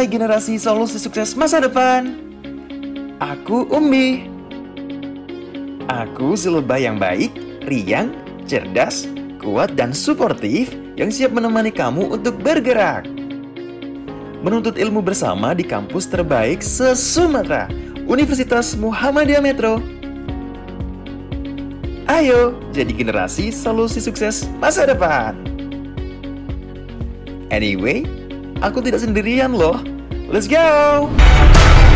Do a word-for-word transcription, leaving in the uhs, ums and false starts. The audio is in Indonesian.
Hai generasi solusi sukses masa depan. Aku Ummi. Aku si lebah yang baik, riang, cerdas, kuat dan suportif yang siap menemani kamu untuk bergerak. Menuntut ilmu bersama di kampus terbaik se-Sumatera, Universitas Muhammadiyah Metro. Ayo, jadi generasi solusi sukses masa depan. Anyway, aku tidak sendirian loh. Let's go!